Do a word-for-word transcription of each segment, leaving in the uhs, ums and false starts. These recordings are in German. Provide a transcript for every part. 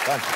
Danke.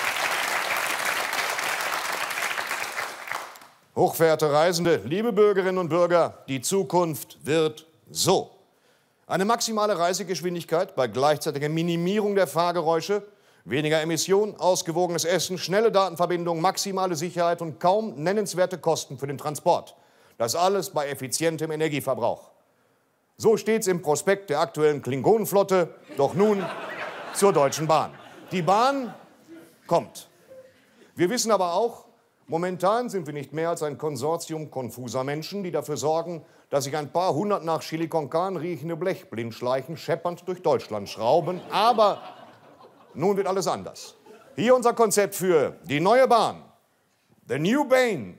Hochverehrte Reisende, liebe Bürgerinnen und Bürger, die Zukunft wird so. Eine maximale Reisegeschwindigkeit bei gleichzeitiger Minimierung der Fahrgeräusche, weniger Emissionen, ausgewogenes Essen, schnelle Datenverbindung, maximale Sicherheit und kaum nennenswerte Kosten für den Transport. Das alles bei effizientem Energieverbrauch. So steht's im Prospekt der aktuellen Klingonenflotte, doch nun zur Deutschen Bahn. Die Bahn kommt. Wir wissen aber auch, momentan sind wir nicht mehr als ein Konsortium konfuser Menschen, die dafür sorgen, dass sich ein paar hundert nach Chili con Carne riechende Blechblindschleichen scheppernd durch Deutschland schrauben. Aber nun wird alles anders. Hier unser Konzept für die neue Bahn. The New Bane.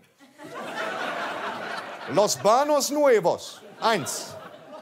Los Banos Nuevos. Eins.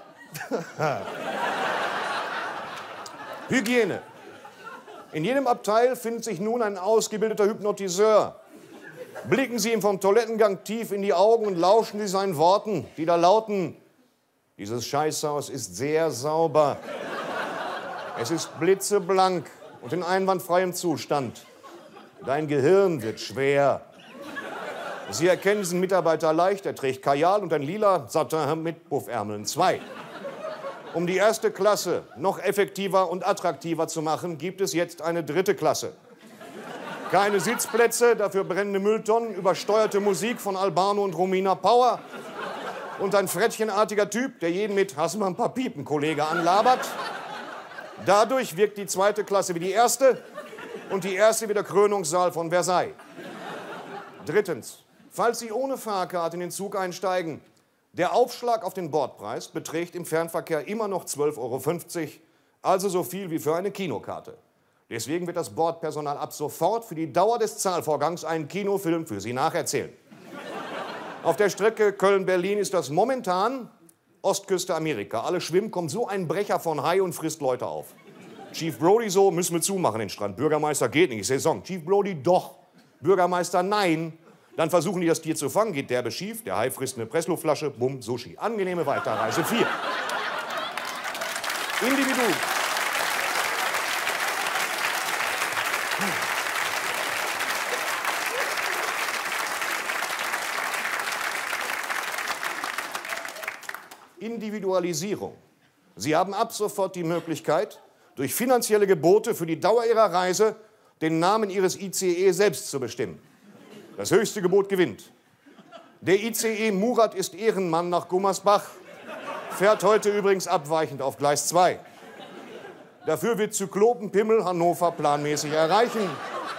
Hygiene. In jedem Abteil findet sich nun ein ausgebildeter Hypnotiseur. Blicken Sie ihm vom Toilettengang tief in die Augen und lauschen Sie seinen Worten, die da lauten: Dieses Scheißhaus ist sehr sauber. Es ist blitzeblank und in einwandfreiem Zustand. Dein Gehirn wird schwer. Sie erkennen diesen Mitarbeiter leicht, er trägt Kajal und ein lila Satin mit Puffärmeln. Zwei. Um die erste Klasse noch effektiver und attraktiver zu machen, gibt es jetzt eine dritte Klasse. Keine Sitzplätze, dafür brennende Mülltonnen, übersteuerte Musik von Albano und Romina Power und ein frettchenartiger Typ, der jeden mit "Hast du mal ein paar Piepen, Kollege" anlabert. Dadurch wirkt die zweite Klasse wie die erste und die erste wie der Krönungssaal von Versailles. Drittens, falls Sie ohne Fahrkarte in den Zug einsteigen, der Aufschlag auf den Bordpreis beträgt im Fernverkehr immer noch zwölf Euro fünfzig, also so viel wie für eine Kinokarte. Deswegen wird das Bordpersonal ab sofort für die Dauer des Zahlvorgangs einen Kinofilm für Sie nacherzählen. Auf der Strecke Köln-Berlin ist das momentan Ostküste Amerika. Alle schwimmen, kommt so ein Brecher von Hai und frisst Leute auf. Chief Brody so: Müssen wir zumachen den Strand. Bürgermeister: Geht nicht, Saison. Chief Brody: Doch. Bürgermeister: Nein. Dann versuchen die, das Tier zu fangen, geht derbe schief. Der Hai frisst eine Pressluftflasche, bumm, Sushi. Angenehme Weiterreise. Vier. Individu. Individualisierung. Sie haben ab sofort die Möglichkeit, durch finanzielle Gebote für die Dauer Ihrer Reise den Namen Ihres I C E selbst zu bestimmen. Das höchste Gebot gewinnt. Der I C E Murat ist Ehrenmann nach Gummersbach, fährt heute übrigens abweichend auf Gleis zwei. Dafür wird Zyklopenpimmel Hannover planmäßig erreichen.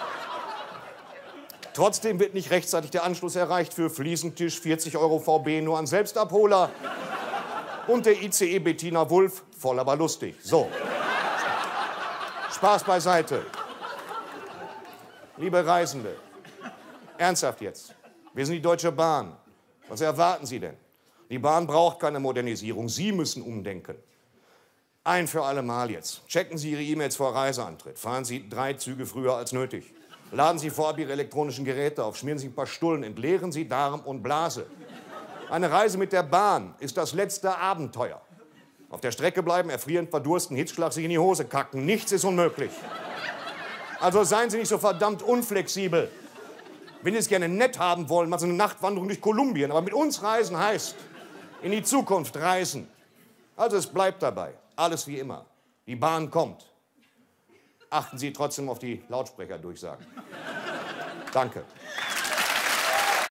Trotzdem wird nicht rechtzeitig der Anschluss erreicht für Fliesentisch, vierzig Euro V B nur an Selbstabholer. Und der I C E Bettina Wulff, voll aber lustig. So. Spaß beiseite. Liebe Reisende, ernsthaft jetzt. Wir sind die Deutsche Bahn. Was erwarten Sie denn? Die Bahn braucht keine Modernisierung. Sie müssen umdenken. Ein für alle Mal jetzt. Checken Sie Ihre E-Mails vor Reiseantritt. Fahren Sie drei Züge früher als nötig. Laden Sie vorab Ihre elektronischen Geräte auf. Schmieren Sie ein paar Stullen. Entleeren Sie Darm und Blase. Eine Reise mit der Bahn ist das letzte Abenteuer. Auf der Strecke bleiben, erfrieren, verdursten, Hitzschlag, sich in die Hose kacken. Nichts ist unmöglich. Also seien Sie nicht so verdammt unflexibel. Wenn Sie es gerne nett haben wollen, mal so eine Nachtwanderung durch Kolumbien. Aber mit uns reisen heißt in die Zukunft reisen. Also es bleibt dabei. Alles wie immer. Die Bahn kommt. Achten Sie trotzdem auf die Lautsprecherdurchsagen. Danke.